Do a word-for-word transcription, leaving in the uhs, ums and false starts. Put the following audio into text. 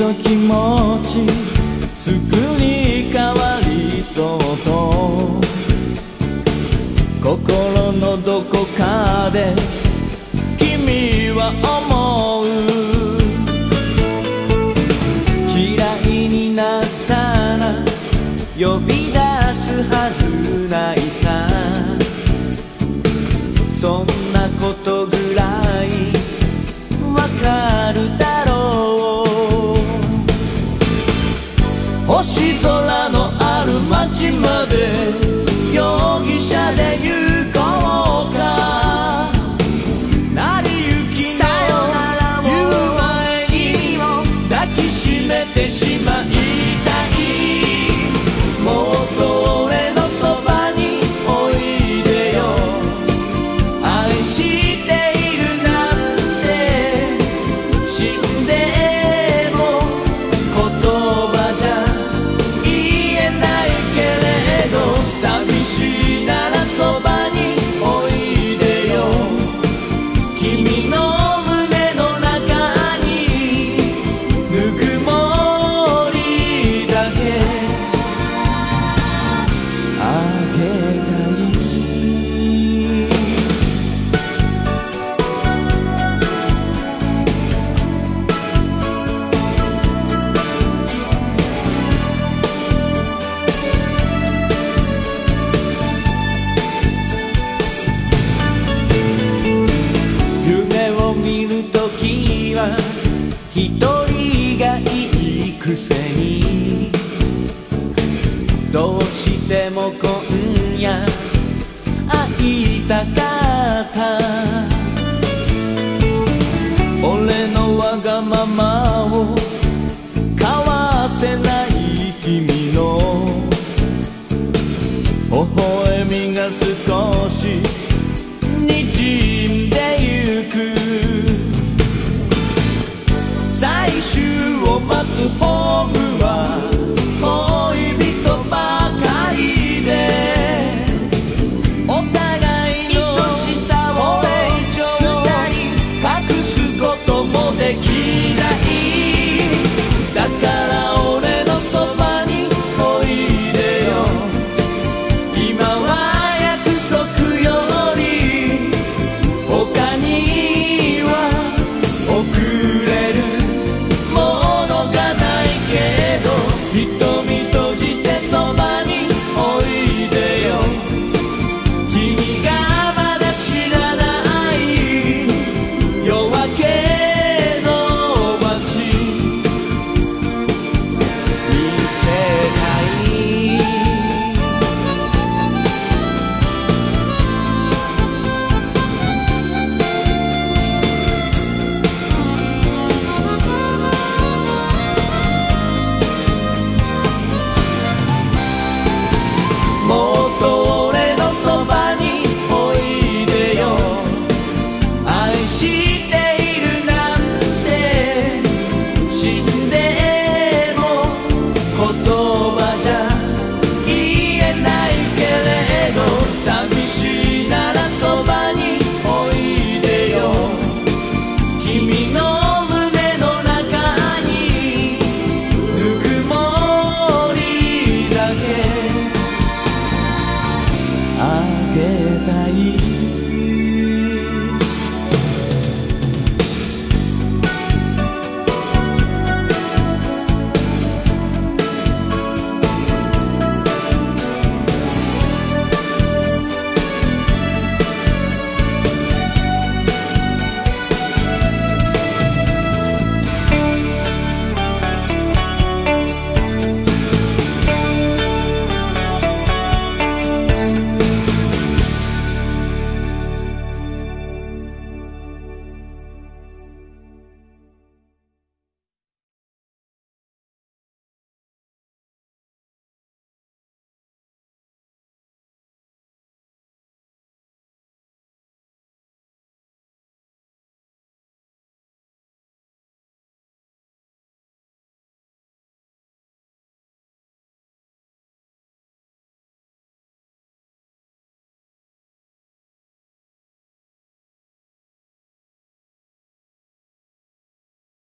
と気持ちすぐに変わりそうと心のどこかで君は思う。嫌いになったら呼び出すはずないさ。そんなことぐらいわかるだろう。星空のある街まで容疑者で行こうか。成り行きの言う前に抱きしめてしまいたい。もっと俺のそばにおいでよ。愛しているなんて死んでも言葉じゃ言えないけれど、寂しいならそばにおいでよ。君の胸の中にぬくもりだけあげたい。夢を見るときは一人がいいくせに、どうしても今夜会いたかった。俺のわがままを交わせない君の微笑みが少し滲んでゆく。最終を待つ